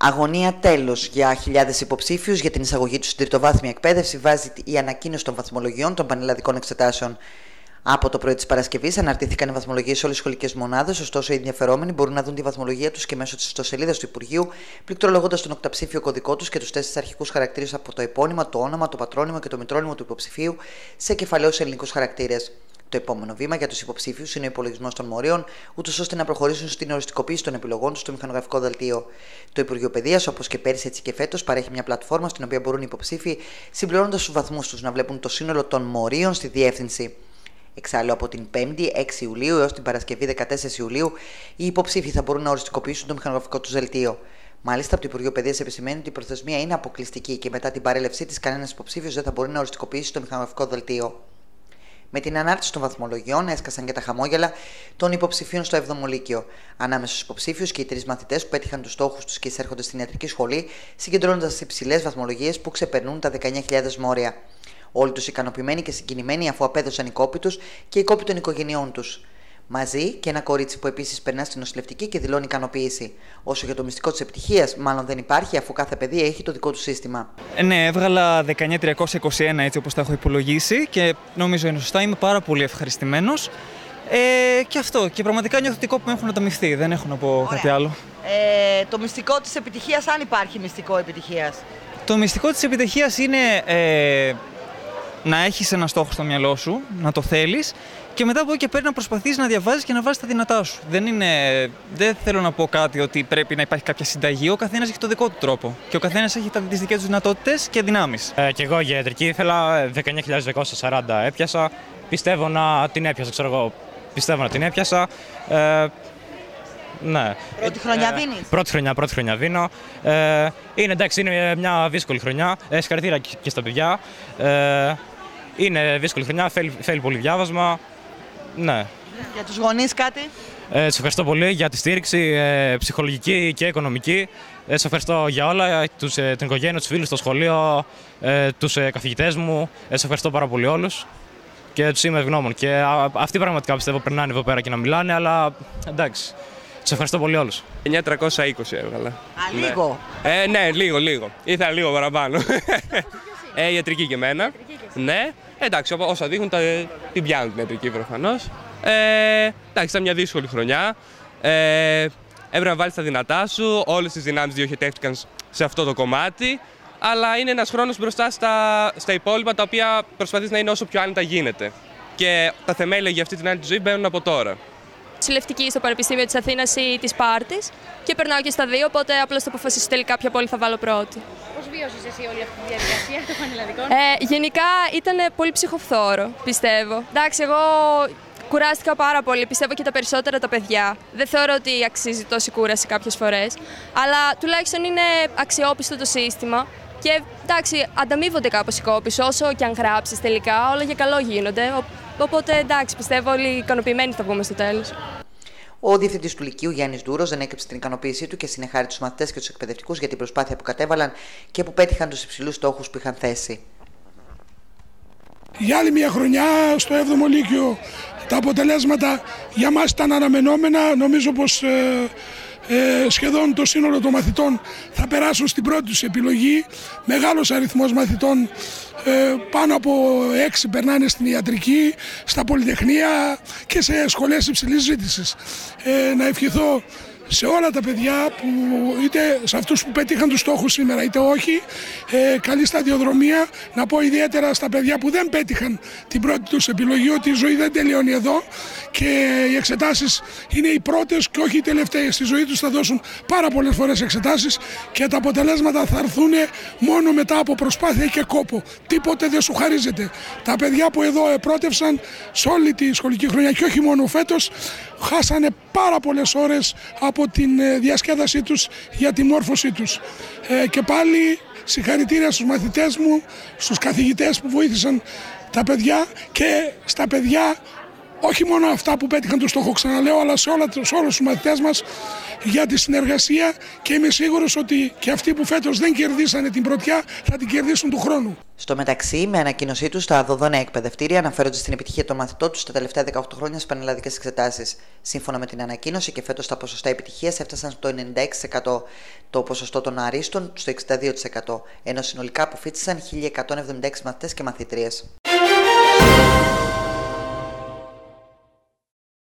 Αγωνία τέλος για χιλιάδες υποψήφιους για την εισαγωγή τους στην τριτοβάθμια εκπαίδευση βάζει η ανακοίνωση των βαθμολογιών των πανελλαδικών εξετάσεων. Από το πρωί της Παρασκευής αναρτήθηκαν οι βαθμολογίες σε όλες τις σχολικές μονάδες, ωστόσο οι ενδιαφερόμενοι μπορούν να δουν τη βαθμολογία τους και μέσω της ιστοσελίδας του Υπουργείου, πληκτρολογώντας τον οκταψήφιο κωδικό τους και τους 4 αρχικούς χαρακτήρες από το επώνυμα, το όνομα, το πατρόνυμο και το μητρόνυμο του υποψηφίου σε κεφαλαίους ελληνικούς χαρακτήρες. Το επόμενο βήμα για τους υποψήφιους είναι ο υπολογισμός των μορίων, ούτως ώστε να προχωρήσουν στην οριστικοποίηση των επιλογών τους στο μηχανογραφικό δελτίο. Το Υπουργείο Παιδείας, όπως και πέρυσι έτσι και φέτος, παρέχει μια πλατφόρμα στην οποία μπορούν οι υποψήφοι, συμπληρώνοντας τους βαθμούς τους, να βλέπουν το σύνολο των μορίων στη διεύθυνση. Εξάλλου, από την 5η 6 Ιουλίου έως την Παρασκευή 14 Ιουλίου, οι υποψήφοι θα μπορούν να οριστικοποιήσουν το μηχανογραφικό τους δελτίο. Μάλιστα, από το Υπουργείο Παιδείας επισημαίνει ότι η προθεσμία είναι αποκλειστική και μετά την παρέλευσή της, κανένας υποψήφιος δεν θα μπορεί να οριστικοποιήσει το μηχανογραφικό δελτίο. Με την ανάρτηση των βαθμολογιών έσκασαν και τα χαμόγελα των υποψηφίων στο 7ο Λύκειο. Ανάμεσα στους υποψήφιους και οι 3 μαθητές που πέτυχαν τους στόχους τους και εισέρχονται στην ιατρική σχολή, συγκεντρώνοντας υψηλές βαθμολογίες που ξεπερνούν τα 19.000 μόρια. Όλοι τους ικανοποιημένοι και συγκινημένοι αφού απέδωσαν οι κόποι τους και οι κόποι των οικογενειών τους. Μαζί και ένα κορίτσι που επίσης περνά στην νοσηλευτική και δηλώνει ικανοποίηση. Όσο για το μυστικό της επιτυχίας, μάλλον δεν υπάρχει, αφού κάθε παιδί έχει το δικό του σύστημα. Ναι, έβγαλα 19.321 έτσι όπως τα έχω υπολογίσει και νομίζω είναι σωστά. Είμαι πάρα πολύ ευχαριστημένος. Και αυτό. Και πραγματικά νιώθω ότι οι κόποι μου έχουν ανταμυφθεί. Δεν έχω να πω κάτι άλλο. Το μυστικό της επιτυχίας, αν υπάρχει μυστικό επιτυχίας. Το μυστικό της επιτυχίας είναι να έχεις ένα στόχο στο μυαλό σου, να το θέλεις και μετά από εκεί και πέρα να προσπαθείς να διαβάζεις και να βάζεις τα δυνατά σου. Δεν θέλω να πω κάτι ότι πρέπει να υπάρχει κάποια συνταγή. Ο καθένας έχει το δικό του τρόπο και ο καθένας έχει τις δικές του δυνατότητες και δυνάμεις. Και εγώ για ιατρική ήθελα 19.240 έπιασα. Πιστεύω να την έπιασα, Ναι. Πρώτη χρονιά δίνεις? Πρώτη χρονιά δίνω. Είναι μια δύσκολη χρονιά. Συγχαρητήρια και στα παιδιά. Είναι δύσκολη χρονιά, θέλει πολύ διάβασμα. Ναι. Για τους γονείς κάτι? Σας ευχαριστώ πολύ για τη στήριξη ψυχολογική και οικονομική. Σας ευχαριστώ για όλα, την οικογένεια, τους φίλους, το σχολείο, τους καθηγητές μου. Σας ευχαριστώ πάρα πολύ όλους και τους είμαι ευγνώμων. Και αυτοί πραγματικά πιστεύω περνάνε εδώ πέρα και να μιλάνε, αλλά εντάξει. Σας ευχαριστώ πολύ όλους. 9.320 έβγαλα. Λίγο. Ναι, λίγο. Ήθελα λίγο παραπάνω. Ιατρική και εμένα. Ναι. Εντάξει, όσα δείχνουν την πιάνουν την ιατρική προφανώς. Εντάξει, ήταν μια δύσκολη χρονιά. Έπρεπε να βάλεις τα δυνατά σου. Όλες τις δυνάμεις διοχετεύτηκαν σε αυτό το κομμάτι. Αλλά είναι ένας χρόνος μπροστά στα υπόλοιπα, τα οποία προσπαθείς να είναι όσο πιο άνετα γίνεται. Και τα θεμέλια για αυτή την άνετη ζωή μπαίνουν από τώρα. Νοσηλευτική στο Πανεπιστήμιο της Αθήνας ή της Σπάρτης και περνάω και στα δύο, οπότε απλώς θα αποφασίσω τελικά ποια πόλη θα βάλω πρώτη. Πώς βίωσες εσύ όλη αυτή τη διαδικασία των πανελλαδικών? Γενικά ήταν πολύ ψυχοφθόρο, πιστεύω. Εντάξει, εγώ κουράστηκα πάρα πολύ, πιστεύω και τα περισσότερα τα παιδιά. Δεν θεωρώ ότι αξίζει τόση κούραση κάποιες φορές, αλλά τουλάχιστον είναι αξιόπιστο το σύστημα. Και εντάξει, ανταμείβονται κάπως οι κόποι, όσο και αν γράψεις τελικά, όλα για καλό γίνονται. Οπότε εντάξει, πιστεύω όλοι ικανοποιημένοι θα βγούμε στο τέλος. Ο διευθυντής του Λυκείου, Γιάννης Ντούρος, δεν έκρυψε την ικανοποίησή του και συνεχάρη τους μαθητές και τους εκπαιδευτικούς για την προσπάθεια που κατέβαλαν και που πέτυχαν τους υψηλούς στόχους που είχαν θέσει. Για άλλη μια χρονιά στο 7ο Λύκειο τα αποτελέσματα για μας ήταν αναμενόμενα. Νομίζω πως σχεδόν το σύνολο των μαθητών θα περάσουν στην πρώτη τους επιλογή. Μεγάλος αριθμός μαθητών, πάνω από 6 περνάνε στην ιατρική, στα πολυτεχνία και σε σχολές υψηλής ζήτησης. Να ευχηθώ σε όλα τα παιδιά, είτε σε αυτούς που πετύχαν τους στόχους σήμερα είτε όχι, καλή σταδιοδρομία. Να πω ιδιαίτερα στα παιδιά που δεν πέτυχαν την πρώτη τους επιλογή ότι η ζωή δεν τελειώνει εδώ και οι εξετάσεις είναι οι πρώτες και όχι οι τελευταίες. Στη ζωή τους θα δώσουν πάρα πολλές φορές εξετάσεις και τα αποτελέσματα θα έρθουν μόνο μετά από προσπάθεια και κόπο. Τίποτε δεν σου χαρίζεται. Τα παιδιά που εδώ επρότευσαν σε όλη τη σχολική χρονιά και όχι μόνο φέτος, χάσανε πάρα πολλές ώρες από την διασκέδασή τους για τη μόρφωσή τους. Και πάλι συγχαρητήρια στους μαθητές μου, στους καθηγητές που βοήθησαν τα παιδιά και στα παιδιά, όχι μόνο αυτά που πέτυχαν το στόχο, ξαναλέω, αλλά σε όλους τους μαθητές μας για τη συνεργασία και είμαι σίγουρος ότι και αυτοί που φέτος δεν κερδίσανε την πρωτιά θα την κερδίσουν του χρόνου. Στο μεταξύ, με ανακοίνωσή τους, τα δοδόνα εκπαιδευτήρια αναφέρονται στην επιτυχία των μαθητών τους τα τελευταία 18 χρόνια στις πανελλαδικές εξετάσεις. Σύμφωνα με την ανακοίνωση, και φέτος τα ποσοστά επιτυχίας έφτασαν στο 96%. το ποσοστό των αρίστων στο 62%, ενώ συνολικά αποφοίτησαν 1.176 μαθητές και μαθήτριες.